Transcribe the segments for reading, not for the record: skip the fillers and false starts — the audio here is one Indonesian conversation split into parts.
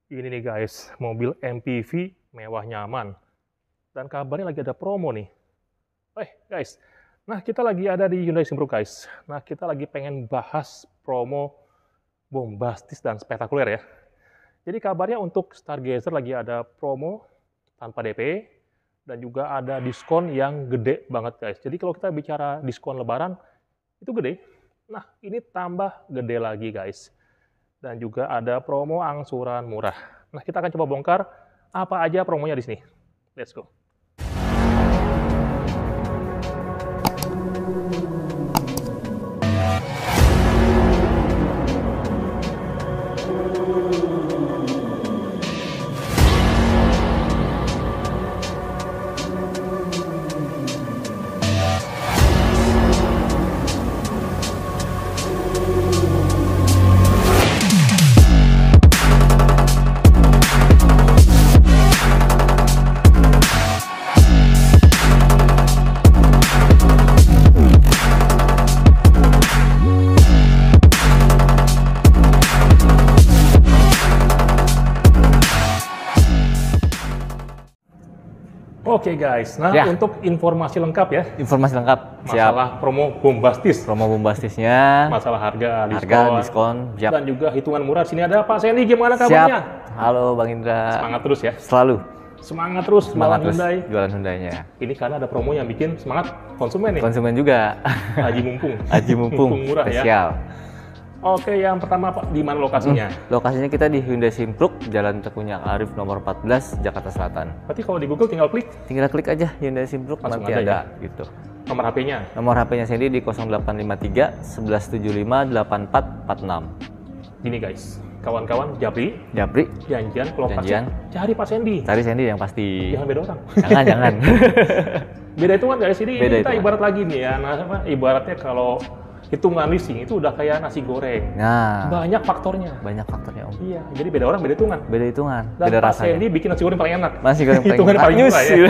Ini nih guys, mobil MPV mewah nyaman. Dan kabarnya lagi ada promo nih. Guys, nah kita lagi ada di Hyundai Simpruk guys. Nah kita lagi pengen bahas promo bombastis dan spektakuler ya. Jadi kabarnya untuk Stargazer lagi ada promo tanpa DP. Dan juga ada diskon yang gede banget guys. Jadi kalau kita bicara diskon lebaran, itu gede. Nah ini tambah gede lagi guys. Dan juga ada promo angsuran murah. Nah, kita akan coba bongkar apa aja promonya di sini. Let's go. Oke guys, nah untuk informasi lengkap ya. Informasi lengkap. Masalah promo bombastis. Promo bombastisnya. Masalah harga, diskon. Dan juga hitungan murah. Sini ada Pak Sandy, gimana kabarnya? Siap. Halo Bang Indra. Semangat terus ya. Selalu. Semangat terus jualan Hyundai. Jualan Hyundai-nya. Ini karena ada promo yang bikin semangat konsumen nih. Konsumen juga. Haji mumpung. Haji mumpung. Murah spesial. Ya. Oke, yang pertama Pak, di mana lokasinya? Lokasinya kita di Hyundai Simpruk, Jalan Tengku Nyak Arif nomor 14, Jakarta Selatan. Berarti kalau di Google tinggal klik? Tinggal klik aja Hyundai Simpruk, langsung nanti ada ya? gitu. Nomor HP-nya? Nomor HP-nya Sandy di 0853 1175 8446. Gini guys, kawan-kawan Japri, janjian ke lokasi, cari Pak Sandy. Cari Sandy yang pasti. Jangan beda orang. Jangan. Beda hitungan guys, ini beda kita hitungan. Ibarat lagi nih ya, nah, ibaratnya kalau hitungan leasing itu udah kayak nasi goreng. Nah, banyak faktornya. Banyak faktornya Om. Iya, jadi beda orang beda hitungan. Beda hitungan. Dan beda Pak rasanya. Sandy bikin nasi goreng paling enak. Nasi goreng paling murah ya.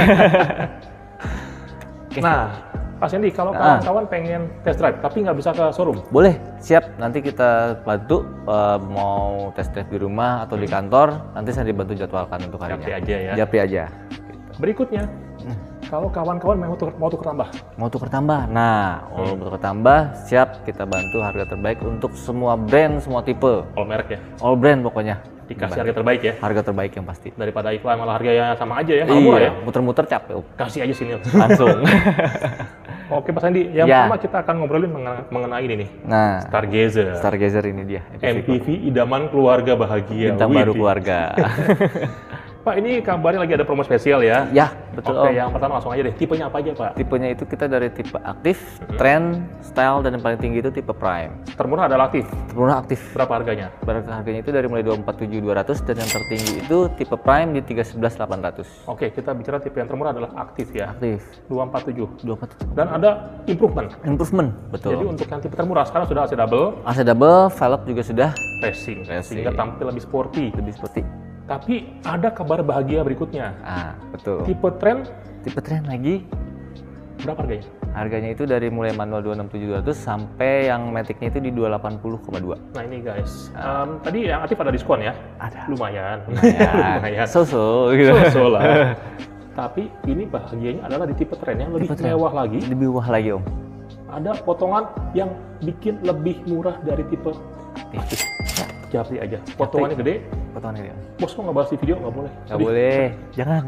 Okay. Nah, Pak Sandy, kalau kawan-kawan pengen test drive tapi nggak bisa ke showroom? Boleh, siap. Nanti kita bantu mau test drive di rumah atau di kantor. Nanti saya dibantu jadwalkan untuk harinya. Japri aja ya. Japri aja. Gitu. Berikutnya. Kalau kawan-kawan mau tukar tambah? Mau tukar tambah? Nah, kalau tukar tambah, siap kita bantu harga terbaik untuk semua brand, semua tipe. All merek ya? All brand pokoknya. Dikasih harga terbaik ya? Harga terbaik yang pasti. Daripada iklan malah harganya sama aja ya, malah murah ya? Muter-muter capek. Kasih aja sini. Langsung. Oke Pak Sandy, yang pertama kita akan ngobrolin mengenai ini nih. Nah, Stargazer ini dia. MPV idaman keluarga bahagia. Bintang baru keluarga. Pak, ini kabarnya lagi ada promo spesial ya? Ya, betul. Oke, yang pertama langsung aja deh. Tipenya apa aja, Pak? Tipenya itu kita dari tipe aktif, trend, style, dan yang paling tinggi itu tipe prime. Termurah adalah aktif? Termurah aktif. Berapa harganya? Harganya itu dari mulai 247.200 dan yang tertinggi itu tipe prime di 311.800. Oke, kita bicara tipe yang termurah adalah aktif ya? Aktif. 247. Dan ada improvement? Improvement, betul. Jadi untuk yang tipe termurah sekarang sudah AC double? AC double, velg juga sudah. Racing. Sehingga tampil lebih sporty. Lebih sporty. Tapi ada kabar bahagia berikutnya. Betul. Tipe trend? Tipe trend lagi. Berapa harganya? Harganya itu dari mulai manual 267.200 sampai yang matic-nya itu di 280,2. Nah ini guys, tadi yang aktif ada diskon ya? Ada. Lumayan. So-so gitu. So lah. Tapi ini bahagianya adalah di tipe trend yang lebih mewah lagi. Lebih mewah lagi Om. Ada potongan yang bikin lebih murah dari tipe aktif. Japri aja. Potongannya gede. Potongannya gede. Bos kok nggak bahas di video? Nggak boleh. Nggak boleh. Jangan.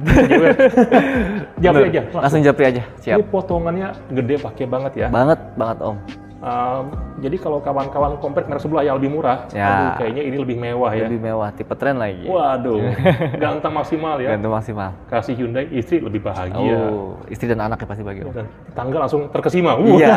Japri aja. Langsung japri aja. Siap. Ini potongannya gede, pakai banget ya. Banget Om. Jadi kalau kawan-kawan compare merek sebelah yang lebih murah, kayaknya ini lebih mewah ya. Lebih mewah, tipe trend lagi. Waduh, ganteng maksimal ya. Ganteng maksimal. Kasih Hyundai, istri lebih bahagia. Istri dan anak ya pasti bahagia. Dan tangga langsung terkesima. Iya.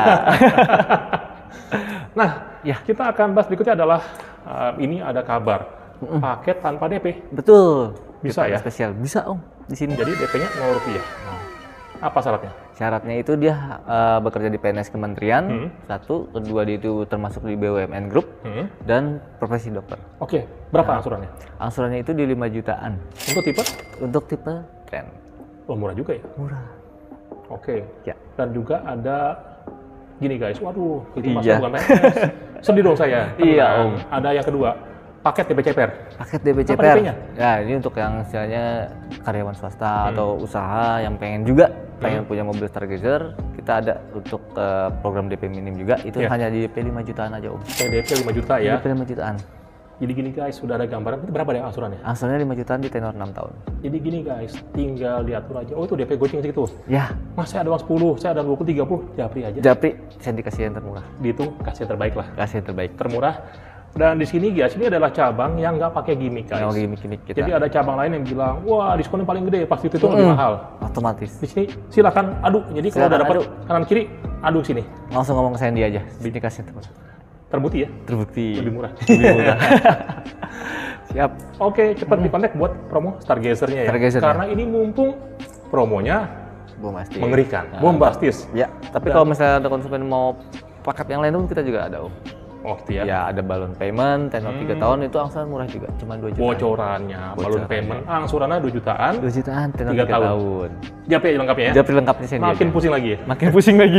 Nah, kita akan bahas berikutnya adalah ini ada kabar paket tanpa DP. Betul. Bisa ya? Spesial. Bisa Om. Di sini. Jadi DP-nya Rp0. Apa syaratnya? Syaratnya itu dia bekerja di PNS Kementerian, satu, kedua dia itu termasuk di BUMN Group, dan profesi dokter. Oke, berapa angsurannya? Angsurannya itu di 5 jutaan. Untuk tipe? Untuk tipe trend. Oh, murah juga ya? Murah. Oke. Ya. Dan juga ada gini guys, waduh, itu masalah bukan PNS. Sedih dong saya. Iya Om. Ada yang kedua, paket DP CPR. Paket DP Apa CPR. DP-nya? Ya, ini untuk yang istilahnya karyawan swasta atau usaha yang pengen punya mobil Stargazer, kita ada untuk program DP minim juga, itu hanya di DP 5 jutaan aja Om. DP 5 juta ya. DP 5 jutaan. Jadi gini guys, sudah ada gambaran, itu berapa deh angsurannya? Angsurannya 5 jutaan di tenor 6 tahun. Jadi gini guys, tinggal diatur aja. Oh itu DP goceng segitu? Ya. Mas saya ada uang 10, saya ada 20, 30, japri aja. Japri, saya dikasih yang termurah. Dihitung, kasih yang terbaik lah. Kasih yang terbaik. Termurah. Dan di sini guys, ini adalah cabang yang nggak pakai gimmick guys. Nggak gimmick kita. Jadi ada cabang lain yang bilang, wah diskonnya paling gede, pasti itu lebih mahal. Otomatis. Di sini silakan adu. Jadi kalau udah dapat kanan kiri, adu sini. Langsung ngomong ke Sandy aja. Dikasih yang termurah. Terbukti ya? Terbukti. Lebih murah. Lebih murah. Siap. Oke, cepat di-kontak buat promo Stargazer-nya ya. Stargazer-nya. Karena ini mumpung promonya Bombastis. mengerikan, bombastis. Ya, tapi kalau misalnya ada konsumen mau paket yang lain pun kita juga ada Om. Oh gitu ya. Ya, ada balon payment, tenor 3 tahun itu angsuran murah juga, cuma 2 juta. Bocorannya, balon payment, angsurannya 2 jutaan. 2 jutaan, tenor 3 3 tahun. Japri aja lengkapnya ya? Japri lengkapnya Sandy Makin aja. pusing lagi ya? Makin pusing lagi.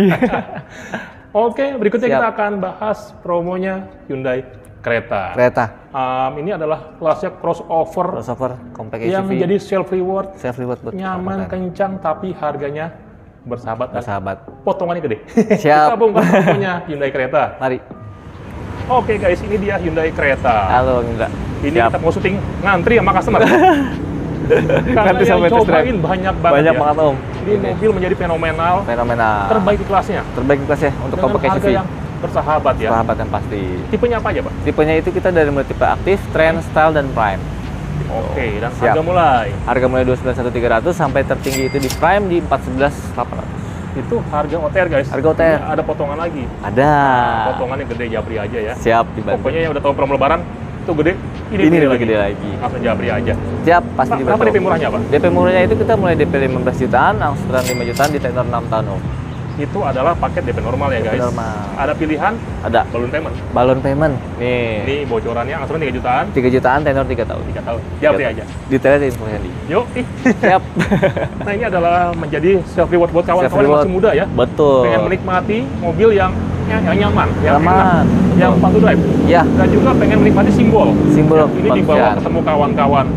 Oke, berikutnya Siap. kita akan bahas promonya Hyundai Creta. Ini adalah kelasnya crossover compact yang SUV. menjadi self reward, buat nyaman, kencang, tapi harganya bersahabat. Potongannya gede. Siap. Kita bongkar promonya Hyundai Creta. Mari. Oke guys, ini dia Hyundai Creta. Halo, Indra. Ini kita mau syuting ngantri sama customer. Karena Nanti yang sampai test drive. cobain banyak banget Banyak ya. banget Om. Ini mobil menjadi fenomenal. Terbaik di kelasnya. Terbaik di kelasnya untuk Dengan compact harga SUV. yang bersahabat ya. Bersahabat yang pasti. Tipenya apa aja Pak? Tipenya itu kita dari mulai tipe aktif, trend, style, dan prime. Oke, dan Siap. harga mulai. Harga mulai 291.300 sampai tertinggi itu di prime di 411.800. Itu harga OTR guys. Harga OTR. Ini ada potongan lagi. Ada. Potongannya gede, japri aja ya. Siap dibantu. Pokoknya yang udah tahu promo lebaran itu gede. Ini lebih gede lagi. Langsung japri aja. Siap, pasti Pak, dibantu. berapa DP murahnya Pak? DP murahnya itu kita mulai DP 15 jutaan, angsuran 5 jutaan di tenor 6 tahun Om. Itu adalah paket DP normal ya guys. Normal. Ada pilihan Ada. balloon payment. Balon payment. Nih. Ini bocorannya angsuran 3 jutaan. 3 jutaan tenor 3 tahun. 3 tahun. Japri aja. Detailnya info Sandy. Yuk. Siap. Nah ini adalah menjadi self reward buat kawan-kawan yang Self-reward. masih muda ya. Betul. Pengen menikmati mobil yang nyaman, yang Nyaman. enak, yang fun to drive. Ya. Dan juga pengen menikmati simbol. Simbol Ini dibawa kebangsaan. ketemu kawan-kawan.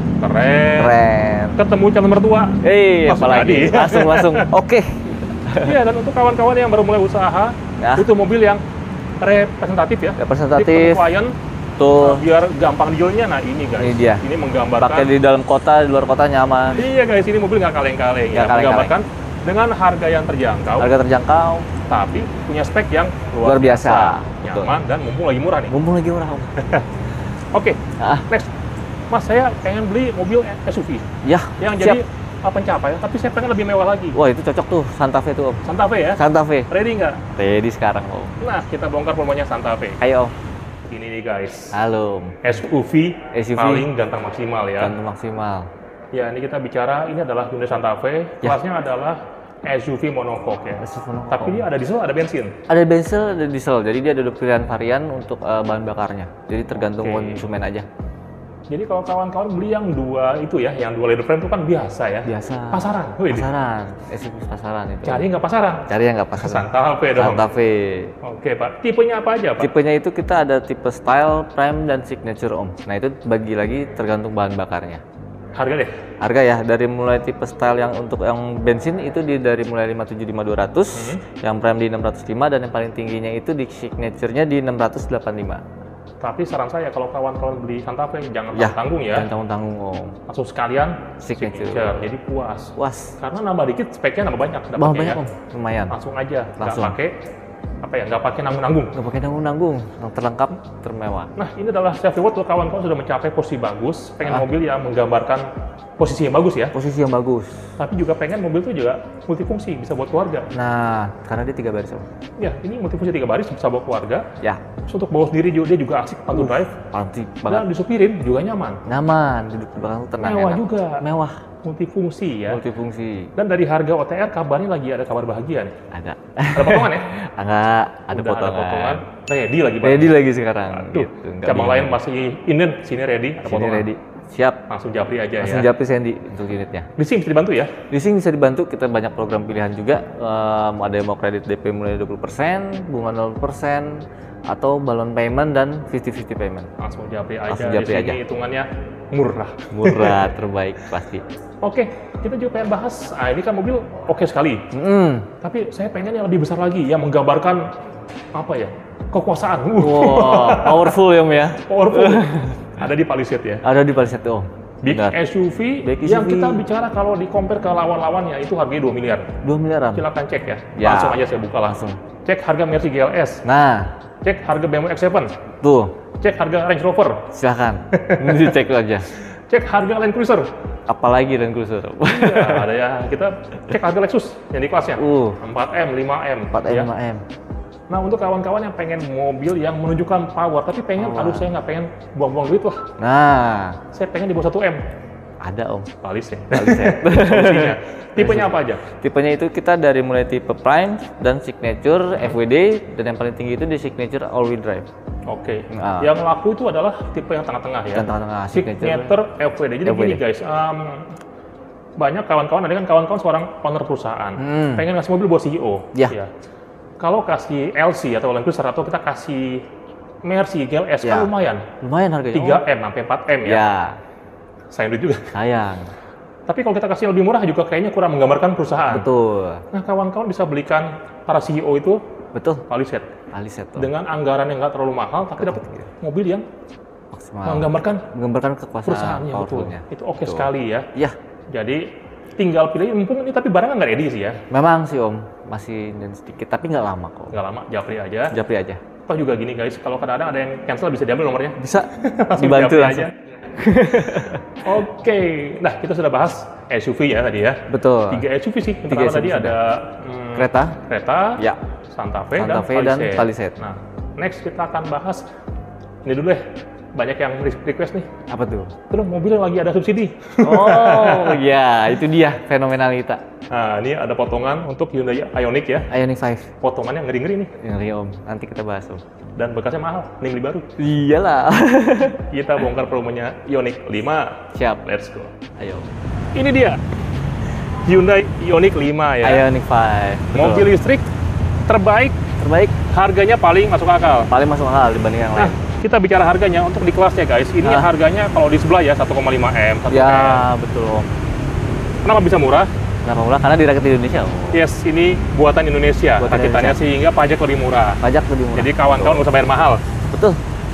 Keren. Ketemu calon mertua. Langsung Apalagi. jadi. Langsung. Oke. Iya, dan untuk kawan-kawan yang baru mulai usaha, Ya. butuh mobil yang representatif ya. Representatif. Jadi ketemu klien, Tuh. biar gampang dijualnya. Nah ini guys, Ini dia. ini menggambarkan. Pakai di dalam kota, di luar kota nyaman. Iya guys, ini mobil nggak kaleng-kaleng ya. Nggak kaleng-kaleng. Menggambarkan dengan harga yang terjangkau, Harga terjangkau, tapi punya spek yang luar biasa. nyaman, dan mumpung lagi murah nih. Mumpung lagi murah Om. Oke, Ah. next. Mas, saya pengen beli mobil SUV Ya. yang siap. jadi pencapaian, tapi saya pengen lebih mewah lagi. Wah, itu cocok tuh Santa Fe tuh Om. Santa Fe ya? Santa Fe. Ready nggak? Ready sekarang Om. Nah, kita bongkar promonya Santa Fe. Ayo Om. Ini nih guys, Halo Om. SUV SUV. paling ganteng maksimal ya. Ganteng maksimal. Ya, ini kita bicara, ini adalah Hyundai Santa Fe, Ya. kelasnya adalah SUV monocoque ya. SUV monocoque. Tapi ini ada diesel, ada bensin. Ada bensin, ada diesel. Jadi dia ada dua pilihan varian untuk bahan bakarnya. Jadi tergantung Oke. konsumen aja. Jadi kalau kawan-kawan beli yang dua itu ya, yang dua leather frame itu kan biasa ya. Biasa. Pasaran. Wih, Pasaran. SUV pasaran itu. cari nggak pasaran? Cari yang nggak pasaran. Santa Fe dong. Santa Fe. Oke Pak, tipenya apa aja Pak? Tipenya itu kita ada tipe style, prime, dan signature Om. Nah itu bagi lagi tergantung bahan bakarnya. Harga deh. Harga ya dari mulai tipe style yang untuk yang bensin itu dari mulai 575-200, yang prime di 605, dan yang paling tingginya itu di signature-nya di 685. Tapi saran saya kalau kawan-kawan beli Santa Fe jangan Ya, tanggung ya. jangan tanggung-tanggung Om. Langsung sekalian Signature. jadi puas. Puas. Karena nambah dikit speknya nambah banyak Bah, dapatnya banyak ya. Om, lumayan. Langsung aja, nggak Langsung. pakai nggak pakai nanggung-nanggung. Nggak pakai nanggung-nanggung, yang terlengkap, termewah. Nah, ini adalah self reward untuk kawan-kawan sudah mencapai posisi bagus, pengen mobil yang menggambarkan posisi yang bagus ya. Posisi yang bagus. Tapi juga pengen mobil itu juga multifungsi, bisa buat keluarga. Nah, karena dia 3 baris Om. Ya, ini multifungsi 3 baris bisa buat keluarga. Ya, Terus untuk bawa sendiri juga dia juga asik fun to drive. pantik banget. Dan disupirin juga nyaman. Nyaman, duduk di belakang tuh tenang, Mewah enak. juga. Mewah, Multifungsi ya. multifungsi. Dan dari harga OTR kabarnya lagi ada kabar bahagia nih. Ada. Ada potongan ya? Enggak, ada Udah potongan. Ada potongan. Ready lagi Pak. Ready lagi sekarang. Tuh, Gitu, nggak cabang bingung. lain masih inden, sini ready, ada Sini potongan. ready. Siap. Langsung japri aja Langsung ya. japri Sandy untuk unitnya. Leasing bisa dibantu ya? Leasing bisa dibantu, kita banyak program pilihan juga. Ada yang mau kredit DP mulai 20%, bunga 0%, atau balon payment dan 50-50 payment. Langsung japri aja. Langsung japri Di sini aja. hitungannya murah. Murah, terbaik pasti. Oke, kita juga pengen bahas. Ini kan mobil oke sekali. Tapi saya pengen yang lebih besar lagi, yang menggambarkan apa ya? Kekuasaan. Wow, powerful ya Om ya. Powerful. Ada di Palisade ya. Ada di Palisade Om. Big Benar. SUV, Big yang SUV. kita bicara kalau di compare ke lawan-lawannya itu harganya 2 miliar. 2 miliaran. Silakan cek ya. Ya. Langsung aja saya buka langsung. Cek harga Mercy GLS. Nah, Cek harga BMW X7. tuh, Cek harga Range Rover. silahkan. Ini dicek aja. Cek harga Land Cruiser. Apalagi Land Cruiser. Ya, ada ya. Kita cek harga Lexus yang di kelasnya. 4M, 5M. 4M, ya. 5M. Nah, untuk kawan-kawan yang pengen mobil yang menunjukkan power, tapi pengen, aduh saya nggak pengen buang-buang duit lah. Nah, Saya pengen di bawah 1M. ada Om. Palisade. Palisade. Solusinya. Tipenya apa aja? Tipenya itu kita dari mulai tipe Prime dan Signature, FWD, dan yang paling tinggi itu di Signature All Wheel Drive. Oke. Nah. Yang laku itu adalah tipe yang tengah-tengah ya. Dan tengah-tengah Signature FWD. Jadi FWD. gini guys, banyak kawan-kawan, ada kan kawan-kawan seorang owner perusahaan, pengen ngasih mobil buat CEO. Ya. Kalau kasih LC atau Land Cruiser atau kita kasih Mercy GLS kan lumayan. Lumayan harganya. 3M sampai 4M ya. Ya, Sayang duit juga. sayang. Tapi kalau kita kasih yang lebih murah juga kayaknya kurang menggambarkan perusahaan. Betul. Nah, kawan-kawan bisa belikan para CEO itu Betul. Palisade Palisade Om. dengan anggaran yang nggak terlalu mahal, tapi dapat mobil yang Maksimal. menggambarkan kekuasaan perusahaannya. Betul. powerfulnya. Itu oke Betul. sekali ya. Ya, Jadi tinggal pilih, mumpung ini tapi barangnya nggak ready sih ya. memang sih Om, masih dan sedikit, tapi nggak lama kok. Nggak lama, japri aja. Japri aja. Toh juga gini guys, kalau kadang-kadang ada yang cancel bisa diambil nomornya. Bisa Langsung dibantu japri langsung. Oke, nah kita sudah bahas SUV ya tadi ya. Betul. 3 SUV sih. Yang 3 pertama SUV tadi sudah. ada Kereta. Ya. Santa Fe, Santa Fe dan Palisade. Nah, next kita akan bahas ini dulu deh. Banyak yang request nih. Apa tuh? Itu loh, mobil yang lagi ada subsidi. Oh, ya, itu dia fenomenalita. Nah, ini ada potongan untuk Hyundai Ioniq ya. Ioniq 5. Potongannya ngeri-ngeri nih. Ngeri Om, nanti kita bahas Om. Dan bekasnya mahal, ini beli baru. Iyalah. Kita bongkar promonya Ioniq 5. Siap. Let's go. Ayo. Ini dia. Hyundai Ioniq 5 ya. Ioniq 5. Betul. Mobil listrik terbaik, terbaik, harganya paling masuk akal. paling masuk akal dibanding yang Nah, lain. kita bicara harganya untuk di kelasnya guys. Ini harganya kalau di sebelah ya 1,5M, 1M. Ya, betul Om. Kenapa bisa murah? Kenapa murah? Karena dirakit di Indonesia Om. Yes, ini buatan Indonesia. Buatan Rakitannya Indonesia. sehingga pajak lebih murah. Pajak lebih murah. Jadi kawan-kawan nggak usah bayar mahal. Betul.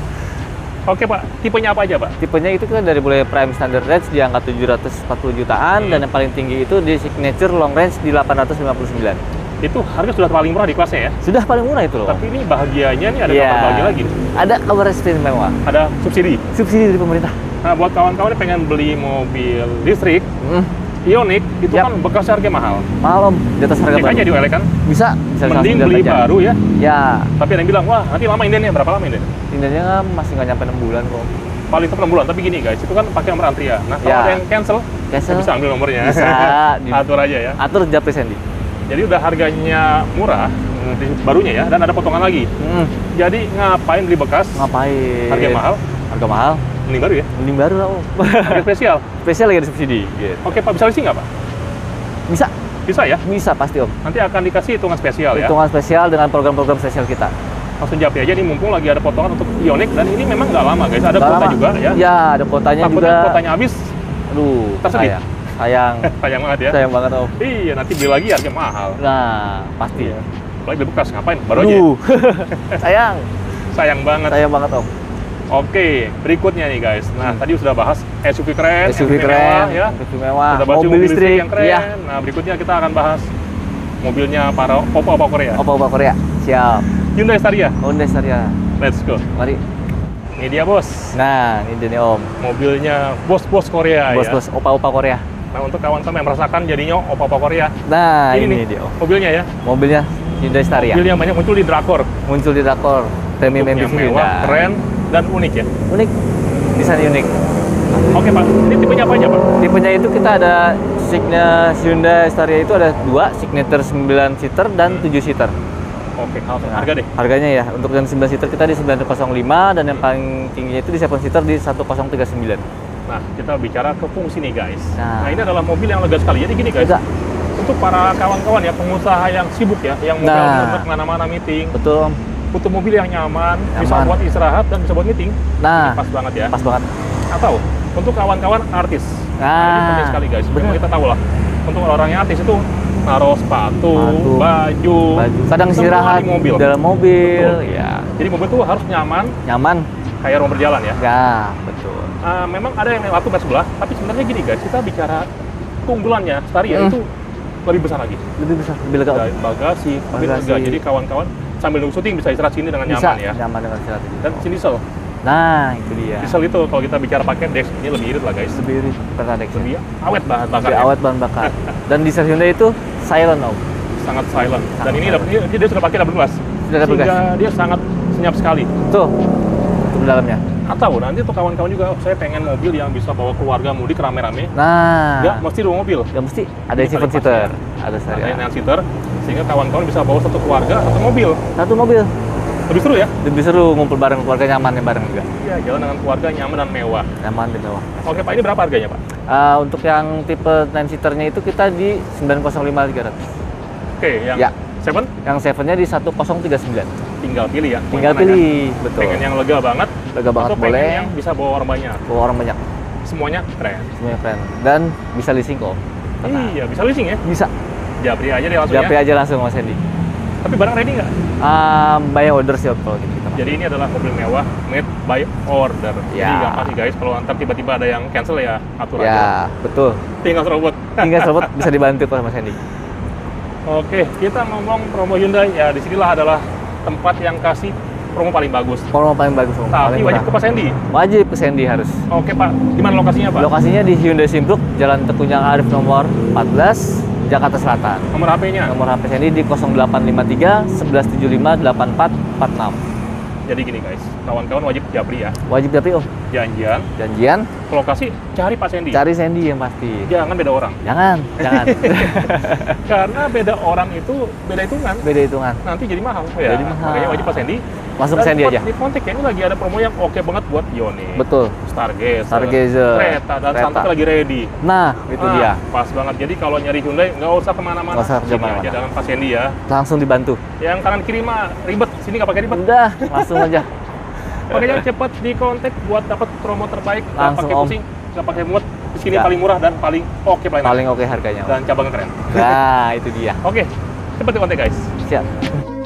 Oke Pak, tipenya apa aja Pak? Tipenya itu kan dari mulai Prime Standard Range di angka 740 jutaan dan yang paling tinggi itu di Signature Long Range di 859. Itu harga sudah paling murah di kelasnya ya? Sudah paling murah itu loh. Tapi ini bahagianya nih ada Iya. kabar bahagia lagi. Ada kabar istimewa. Ada subsidi. Subsidi dari pemerintah. Nah, buat kawan-kawan yang pengen beli mobil listrik, Ioniq itu Yap. kan bekasnya harga mahal. Mahal Om, di atas harga Cek baru. aja di OLX kan? Bisa Mending langsung beli lihat aja. baru ya. Ya, Tapi ada yang bilang, wah nanti lama indennya. Berapa lama inden? intinya kan masih nggak nyampe 6 bulan kok. Paling cepat 6 bulan. Tapi gini guys, itu kan pakai nomor antrian. Nah, kalau Ya. ada yang cancel, Cancel. bisa ambil nomornya. Bisa, di- Atur aja ya. Atur japri Sandy. Jadi udah harganya murah, di barunya ya, dan ada potongan lagi. Jadi ngapain beli bekas? Ngapain? Harga mahal, Harga mahal? mending baru ya. Mending baru lah Om. Harga spesial. Spesial lagi ada subsidi. Gitu. Oke Pak, bisa leasing nggak Pak? Bisa, Bisa ya. bisa pasti Om. Nanti akan dikasih hitungan spesial ya. Hitungan spesial dengan program-program spesial kita. Langsung japri aja nih, mumpung lagi ada potongan untuk Ioniq, dan ini memang nggak lama guys. Ada Nggak kuota lama. juga ya. Ya, ada kuotanya Takutnya juga. kuotanya habis, Aduh, tersedih. sayang. sayang banget ya. Sayang banget Om. Iya, nanti beli lagi harga mahal. Nah, pasti. Iya. Apalagi beli bekas, ngapain? Baru aja. Aduh. sayang. Sayang banget. Sayang banget Om. Oke, berikutnya nih guys. Nah, tadi sudah bahas SUV keren, SUV MPV mewah, keren, ya. MPV mewah, Sudah bahas mobil mobil listrik yang keren. iya. Nah, berikutnya kita akan bahas mobilnya para opa-opa Korea. Opa-opa Korea. Siap. Hyundai Staria. Hyundai Staria. Let's go. Mari. Ini dia bos. Nah, ini dia nih Om. Mobilnya bos-bos Korea ya. Bos-bos opa-opa Korea. Nah, untuk kawan-kawan yang merasakan jadinya opa-opa Korea. Nah, ini ini nih dia Om. mobilnya ya. Mobilnya Hyundai Staria. Mobil yang banyak muncul di drakor. Muncul di Dakor. Premium Bentuknya MPV mewah, Hyundai. keren, dan unik ya. Unik. Desain unik. Oke Pak, ini tipenya apa aja Pak? Tipenya itu kita ada Hyundai Staria itu ada 2, Signature 9 seater dan 7 seater. Oke, harga deh. Harganya ya, untuk yang 9 seater kita di 905 dan yang paling tingginya itu di 7 seater di 1039. Nah, kita bicara ke fungsi nih guys. Nah. Nah, ini adalah mobil yang lega sekali. Jadi gini guys, Lega. untuk para kawan-kawan ya, pengusaha yang sibuk ya, yang mau Nah. kemana-mana meeting, Betul Om. butuh mobil yang nyaman, bisa Nyaman. buat istirahat dan bisa buat meeting. Nah, Ini pas banget ya. pas banget. Atau untuk kawan-kawan artis. Nah, ini penting sekali guys. bener. Memang kita tahu lah, untuk orang yang artis itu naruh sepatu, baju, Kadang semua istirahat di mobil. dalam mobil, Betul. ya. Jadi mobil itu harus nyaman, Nyaman. kayak rumah berjalan ya. Ya, betul. Memang ada yang lewat tuh sebelah, tapi sebenarnya gini guys, kita bicara keunggulannya Staria itu lebih besar lagi. Lebih besar, lebih lega. Ada bagasi, lebih lega. Jadi kawan-kawan sambil nunggu syuting bisa istirahat sini dengan Bisa, nyaman ya. nyaman dengan istirahat. Dan sini diesel. Nah, itu dia. Diesel itu kalau kita bicara pakai Dex ini lebih irit lah guys. Lebih irit, pertadek. Lebih awet bahan Lebih bakarnya. awet bahan bakar. Dan di Hyundai itu silent Om. Sangat silent. Dan ini silent. dia sudah pakai double glass. Sudah double glass. Sehingga dia sangat senyap sekali. Tuh, di dalamnya. Atau nanti tuh kawan-kawan juga, oh, saya pengen mobil yang bisa bawa keluarga mudik rame-rame. Nah, Nggak mesti dua mobil. nggak mesti. Ada Ini 7 paling seater. pas Ada Ada saya. yang 9 seater, sehingga kawan-kawan bisa bawa satu keluarga, satu mobil. Satu mobil. Lebih seru ya? Lebih seru ngumpul bareng keluarga, nyaman bareng juga. Iya, jalan dengan keluarga nyaman dan mewah. Nyaman dan mewah. Oke Pak, ini berapa harganya Pak? Untuk yang tipe 9 seaternya itu kita di 905.300. Oke, yang Ya. 7 Yang 7-nya di 1039. tinggal pilih ya. mau Tinggal yang mana ya. pilih, betul. Pengen yang lega banget, Lega banget atau pengen boleh. yang bisa bawa orang banyak. Bawa orang banyak. Semuanya keren. Semuanya keren. Dan bisa leasing kok. Tenang. Iya, bisa leasing ya. Bisa. Japri aja deh langsung Japri ya. aja langsung Mas Hendy. Tapi barang ready nggak? By order sih kalau gitu kita. Jadi ini adalah mobil mewah made by order. Jadi Ya. gampang sih guys, kalau antar tiba-tiba ada yang cancel ya atur aja. Ya, betul. Tinggal serobot. Tinggal sobat bisa dibantu kok Mas Hendy. Oke, kita ngomong promo Hyundai. Ya, disinilah adalah tempat yang kasih promo paling bagus. Promo paling bagus Om. Tapi Paling wajib murah. ke Pak Sandy. Wajib ke Sandy harus. Oke Pak, gimana lokasinya Pak? Lokasinya di Hyundai Simpruk, Jalan Tekunyang Arif nomor 14, Jakarta Selatan. Nomor HP-nya? Nomor HP Sandy di 0853 1175 8446. Jadi gini guys, kawan-kawan wajib japri ya. Wajib Japri Om. Janjian, Janjian, ke lokasi, cari Pak Sandy. cari Sandy yang pasti. Jangan beda orang. Jangan, jangan. Karena beda orang itu beda hitungan. Beda hitungan. Nanti jadi mahal. Ya, Jadi mahal. makanya wajib Pak Sandy. Langsung ke Dan Sandy aja. Di kontak ya, ini lagi ada promo yang oke banget buat Ioniq, Betul. Stargazer, Stargazer, Creta, dan Creta. Santai lagi ready. Nah, itu Nah, dia. Pas banget. Jadi kalau nyari Hyundai, nggak usah kemana-mana. Nggak usah Sini kemana-mana. aja dengan Pak Sandy ya. Langsung dibantu. Yang kanan kiri mah ribet, sini nggak pakai ribet. Udah, langsung aja. Makanya cepet di kontak buat dapat promo terbaik. Nggak Langsung, pakai Om. pusing, nggak pakai muat. Di sini Nggak. paling murah dan paling oke pelayanan. Paling oke harganya. Om. Dan cabangnya keren. Nah, itu dia. Oke, cepet di kontak guys. Siap.